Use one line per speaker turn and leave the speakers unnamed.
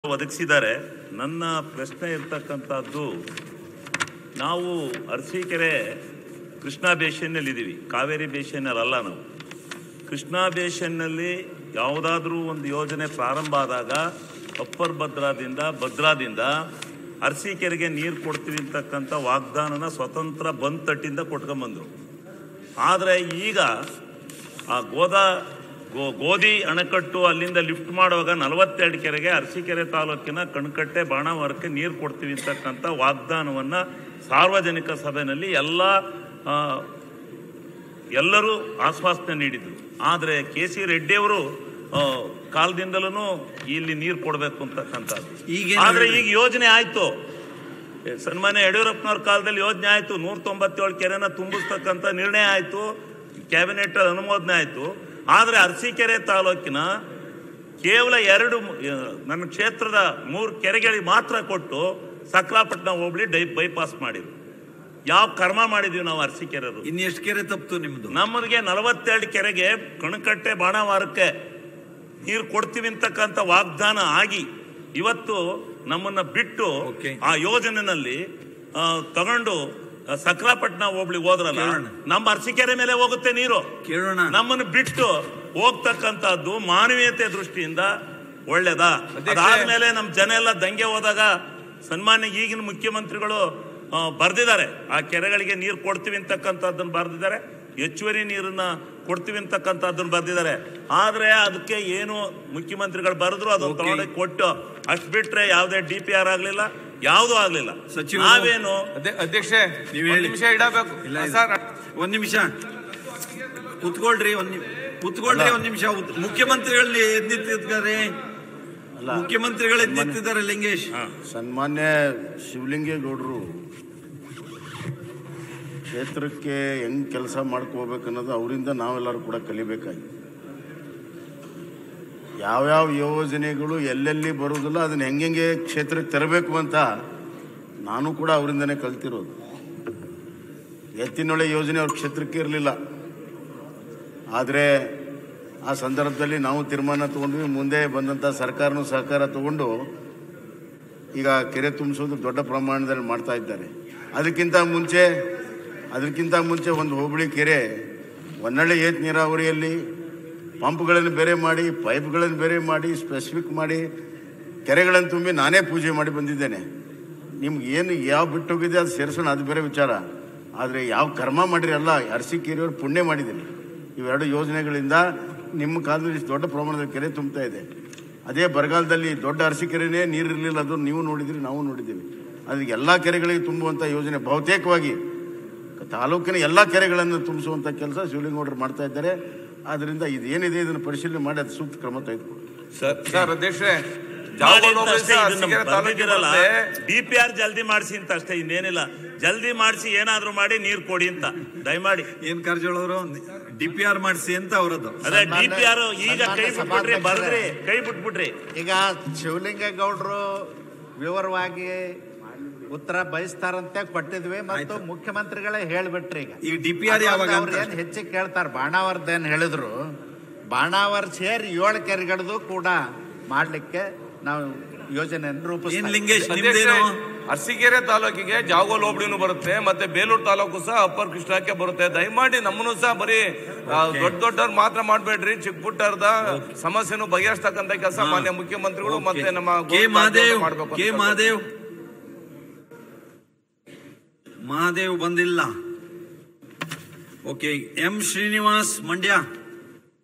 ಒದಗಿಸಿದ್ದಾರೆ. ನನ್ನ ಪ್ರಶ್ನೆ ಇರ್ತಕ್ಕಂಥದ್ದು, ನಾವು ಅರಸೀಕೆರೆ ಕೃಷ್ಣಾ ಬೇಸಿನ್ನಲ್ಲಿದ್ದೀವಿ, ಕಾವೇರಿ ಬೇಸಿನ್ನಲ್ಲ. ನಾವು ಕೃಷ್ಣಾ ಬೇಸಿನ್ನಲ್ಲಿ ಯಾವುದಾದ್ರೂ ಒಂದು ಯೋಜನೆ ಪ್ರಾರಂಭ ಆದಾಗ ಅಪ್ಪರ್ ಭದ್ರಾದಿಂದ ಅರಸೀಕೆರೆಗೆ ನೀರು ಕೊಡ್ತೀವಿ ಅಂತಕ್ಕಂಥ ವಾಗ್ದಾನನ ಸ್ವತಂತ್ರ ಬಂದ್ ತಟ್ಟಿಂದ ಕೊಟ್ಕೊಂಬಂದರು. ಆದರೆ ಈಗ ಆ ಗೋಧಿ ಅಣೆಕಟ್ಟು ಅಲ್ಲಿಂದ ಲಿಫ್ಟ್ ಮಾಡುವಾಗ 42 ಕೆರೆಗೆ ಅರಸೀಕೆರೆ ತಾಲೂಕಿನ ಕಣಕಟ್ಟೆ ಬಾಣಾವರಕ್ಕೆ ನೀರು ಕೊಡ್ತೀವಿ ಅಂತಕ್ಕಂಥ ವಾಗ್ದಾನವನ್ನು ಸಾರ್ವಜನಿಕ ಸಭೆಯಲ್ಲಿ ಎಲ್ಲರೂ ಆಶ್ವಾಸನೆ ನೀಡಿದರು. ಆದರೆ ಕೆ.ಸಿ. ರೆಡ್ಡಿಯವರು ಕಾಲದಿಂದಲೂ ಇಲ್ಲಿ ನೀರು ಕೊಡಬೇಕು ಅಂತಕ್ಕಂಥದ್ದು. ಆದರೆ ಈಗ ಯೋಜನೆ ಆಯಿತು, ಸನ್ಮಾನ್ಯ ಯಡಿಯೂರಪ್ಪನವ್ರ ಕಾಲದಲ್ಲಿ ಯೋಜನೆ ಆಯಿತು, 197 ಕೆರೆನ ತುಂಬಿಸ್ತಕ್ಕಂಥ ನಿರ್ಣಯ ಆಯಿತು, ಕ್ಯಾಬಿನೆಟ್ ಅನುಮೋದನೆ ಆಯಿತು. ಆದರೆ ಅರಸೀಕೆರೆ ತಾಲೂಕಿನ ಕೇವಲ ನನ್ನ ಕ್ಷೇತ್ರದ 3 ಕೆರೆಗಳಿಗೆ ಮಾತ್ರ ಕೊಟ್ಟು ಸಕ್ರಾಪಟ್ಟಣ ಹೋಬಳಿ ಬೈಪಾಸ್ ಮಾಡಿದ್ರು. ಯಾವ ಕರ್ಮ ಮಾಡಿದೀವಿ ನಾವು ಅರಸೀಕೆರೆಯವರು?
ಇನ್ನೆಷ್ಟು ಕೆರೆ ತಪ್ಪಿತು ನಿಮ್ದು?
ನಮಗೆ 42 ಕೆರೆಗೆ ಕಣಕಟ್ಟೆ ಬಾಣಾವರಕ್ಕೆ ನೀರು ಕೊಡ್ತೀವಿ ಅಂತಕ್ಕಂಥ ವಾಗ್ದಾನ ಆಗಿ ಇವತ್ತು ನಮ್ಮನ್ನ ಬಿಟ್ಟು ಆ ಯೋಜನೆಯಲ್ಲಿ ತಗೊಂಡು ಸಕ್ರಾಪಟ್ಟಣ ಹೋಬಳಿ ಹೋದ್ರಲ್ಲ, ನಮ್ಮ ಅರಸೀಕೆರೆ ಮೇಲೆ ಹೋಗುತ್ತೆ ನೀರು. ನಮ್ಮನ್ನು ಬಿಟ್ಟು ಹೋಗ್ತಕ್ಕಂಥದ್ದು ಮಾನವೀಯತೆ ದೃಷ್ಟಿಯಿಂದ ಒಳ್ಳೇದಾ? ಅದಾದ್ಮೇಲೆ ನಮ್ಮ ಜನ ಎಲ್ಲ ದಂಗೆ ಹೋದಾಗ ಸನ್ಮಾನ್ಯ ಈಗಿನ ಮುಖ್ಯಮಂತ್ರಿಗಳು ಬರೆದಿದ್ದಾರೆ, ಆ ಕೆರೆಗಳಿಗೆ ನೀರು ಕೊಡ್ತೀವಿ ಅಂತಕ್ಕಂಥದ್ದನ್ನು ಬರೆದಿದ್ದಾರೆ, ಹೆಚ್ಚುವರಿ ನೀರನ್ನ ಕೊಡ್ತೀವಿ ಅಂತಕ್ಕಂಥದ್ದನ್ನು ಬರೆದಿದ್ದಾರೆ. ಆದರೆ ಅದಕ್ಕೆ ಏನು ಮುಖ್ಯಮಂತ್ರಿಗಳು ಬರೆದ್ರು ಅದನ್ನು ತಗೊಂಡೋಗಿ ಕೊಟ್ಟು ಅಷ್ಟು ಬಿಟ್ರೆ ಯಾವುದೇ DPR ಆಗಲಿಲ್ಲ, ಯಾವುದೂ ಆಗಲಿಲ್ಲ. ನಾವೇನು
ಅಧ್ಯಕ್ಷೆ ನಿಮಿಷ ಇಡಬೇಕು.
ಒಂದ್ ನಿಮಿಷ ಕುತ್ಕೊಳ್ರಿ, ಒಂದ್ ನಿಮಿಷ. ಮುಖ್ಯಮಂತ್ರಿಗಳು ಎದ್ನಿತ್ತಿದ್ದಾರೆ, ಮುಖ್ಯಮಂತ್ರಿಗಳು ಎದ್ನಿತ್ತಿದ್ದಾರೆ. ಲಿಂಗೇಶ್,
ಸನ್ಮಾನ್ಯ ಶಿವಲಿಂಗೇಗೌಡರು ಕ್ಷೇತ್ರಕ್ಕೆ ಹೆಂಗೆ ಕೆಲಸ ಮಾಡ್ಕೋಬೇಕನ್ನೋದು ಅವರಿಂದ ನಾವೆಲ್ಲರೂ ಕೂಡ ಕಲಿಬೇಕಾಗಿ. ಯಾವ್ಯಾವ ಯೋಜನೆಗಳು ಎಲ್ಲೆಲ್ಲಿ ಬರೋದಿಲ್ಲ ಅದನ್ನು ಹೆಂಗೆ ಕ್ಷೇತ್ರಕ್ಕೆ ತರಬೇಕು ಅಂತ ನಾನು ಕೂಡ ಅವರಿಂದನೇ ಕಲ್ತಿರೋದು. ಎತ್ತಿನೊಳೆ ಯೋಜನೆ ಅವ್ರ ಕ್ಷೇತ್ರಕ್ಕೆ ಇರಲಿಲ್ಲ, ಆದರೆ ಆ ಸಂದರ್ಭದಲ್ಲಿ ನಾವು ತೀರ್ಮಾನ ತಗೊಂಡ್ವಿ. ಮುಂದೆ ಬಂದಂಥ ಸರ್ಕಾರನೂ ಸಹಕಾರ ತಗೊಂಡು ಈಗ ಕೆರೆ ತುಂಬಿಸೋದು ದೊಡ್ಡ ಪ್ರಮಾಣದಲ್ಲಿ ಮಾಡ್ತಾ ಇದ್ದಾರೆ. ಅದಕ್ಕಿಂತ ಮುಂಚೆ ಒಂದು ಹೋಬಳಿ ಕೆರೆ ಹೊನ್ನಳ್ಳಿ ಏತ್ ನೀರಾವರಿಯಲ್ಲಿ ಪಂಪ್ಗಳನ್ನು ಬೇರೆ ಮಾಡಿ, ಪೈಪ್ಗಳನ್ನು ಬೇರೆ ಮಾಡಿ, ಸ್ಪೆಸಿಫಿಕ್ ಮಾಡಿ ಕೆರೆಗಳನ್ನು ತುಂಬಿ ನಾನೇ ಪೂಜೆ ಮಾಡಿ ಬಂದಿದ್ದೇನೆ. ನಿಮ್ಗೆ ಏನು ಯಾವ ಬಿಟ್ಟು ಹೋಗಿದೆ ಅದು ಸೇರಿಸೋಣ, ಅದು ಬೇರೆ ವಿಚಾರ. ಆದರೆ ಯಾವ ಕರ್ಮ ಮಾಡಿರಿ ಅಲ್ಲ, ಅರಸೀಕೆರೆಯವರು ಪುಣ್ಯ ಮಾಡಿದ್ದೀನಿ. ಇವೆರಡು ಯೋಜನೆಗಳಿಂದ ನಿಮ್ಮ ಕಾಲದಲ್ಲಿ ಇಷ್ಟು ದೊಡ್ಡ ಪ್ರಮಾಣದಲ್ಲಿ ಕೆರೆ ತುಂಬ್ತಾ ಇದೆ. ಅದೇ ಬರಗಾಲದಲ್ಲಿ ದೊಡ್ಡ ಅರಸೀಕೆರೆನೇ ನೀರಿರಲಿಲ್ಲ, ಅದು ನೀವು ನೋಡಿದಿರಿ, ನಾವು ನೋಡಿದ್ದೀವಿ. ಅದಕ್ಕೆ ಎಲ್ಲ ಕೆರೆಗಳಿಗೆ ತುಂಬುವಂಥ ಯೋಜನೆ ಬಹುತೇಕವಾಗಿ ತಾಲೂಕಿನ ಎಲ್ಲ ಕೆರೆಗಳನ್ನು ತುಂಬಿಸುವಂಥ ಕೆಲಸ ಶಿವಲಿಂಗೌಡರು ಮಾಡ್ತಾ ಇದ್ದಾರೆ. ಆದ್ದರಿಂದ ಇದೇನಿದೆ ಇದನ್ನು ಪರಿಶೀಲನೆ ಮಾಡಿ ಅದು ಸೂಕ್ತ ಕ್ರಮ ತೆಗೆದುಕೊಳ್ಳಿ.
ಸರ್ ಅಧ್ಯಕ್ಷೆ,
DPR ಜಲ್ದಿ ಮಾಡಿಸಿ ಅಂತ ಅಷ್ಟೇ, ಇನ್ನೇನಿಲ್ಲ. ಜಲ್ದಿ ಮಾಡಿಸಿ ಏನಾದ್ರು ಮಾಡಿ ನೀರು ಕೊಡಿ ಅಂತ ದಯಮಾಡಿ.
ಏನ್ ಕಾರಜೋಳ ಅವರು DPR ಮಾಡಿಸಿ ಅಂತ ಅವರದ್ದು.
ಅದೇ DPR ಈಗ ಕೈ ಬಿಟ್ಬಿಟ್ರಿ.
ಈಗ ಶಿವಲಿಂಗೇಗೌಡರು ವಿವರವಾಗಿ ಉತ್ತರ ಬಯಸ್ತಾರಂತೆ ಕೊಟ್ಟಿದ್ವಿ ಮತ್ತು ಮುಖ್ಯಮಂತ್ರಿಗಳೇ ಹೇಳ್ಬಿಟ್ರಿ. ಈಗ
DPR ಯಾವಾಗ
ಏನ್ ಹೆಚ್ಚಿಗೆ ಕೇಳ್ತಾರ, ಬಾಣಾವರದ್ದೇನು ಹೇಳಿದ್ರು, ಬಾಣಾವರ ಸೇರಿ 7 ಕೆರೆಗಳದು ಕೂಡ ಮಾಡ್ಲಿಕ್ಕೆ ನಾವು ಯೋಜನೆಯನ್ನು ರೂಪಿಸ್ತೀವಿ.
ಅರಸೀಕೆರೆ ತಾಲೂಕಿಗೆ ಜಾವಗೋಲ್ ಹೋಬಳಿನೂ ಬರುತ್ತೆ, ಮತ್ತೆ ಬೇಲೂರು ತಾಲೂಕು ಸಹ ಅಪ್ಪರ್ ಕೃಷ್ಣಕ್ಕೆ ಬರುತ್ತೆ. ದಯಮಾಡಿ ನಮ್ಮನ್ನು ಸಹ ಬರೀ ದೊಡ್ಡವ್ರು ಮಾತ್ರ ಮಾಡ್ಬೇಡ್ರಿ, ಚಿಕ್ಕ ಪುಟ್ಟರ್ದ ಸಮಸ್ಯೆನೂ ಬಗೆಹರಿಸ್ತಕ್ಕಂಥ ಕೆಲಸ ಮಾನ್ಯ ಮುಖ್ಯಮಂತ್ರಿಗಳು ಮತ್ತೆ ನಮ್ಮ
ಮಾಡ್ಬೇಕು. ಮಹಾದೇವ್ ಬಂದಿಲ್ಲ. Okay, M. ಶ್ರೀನಿವಾಸ್ ಮಂಡ್ಯ.